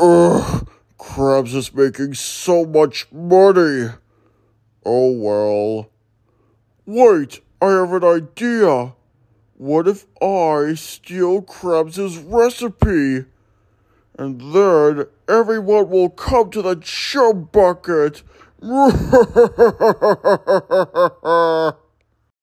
Ugh, Krabs is making so much money. Oh well. Wait, I have an idea. What if I steal Krabs' recipe? And then everyone will come to the chum bucket.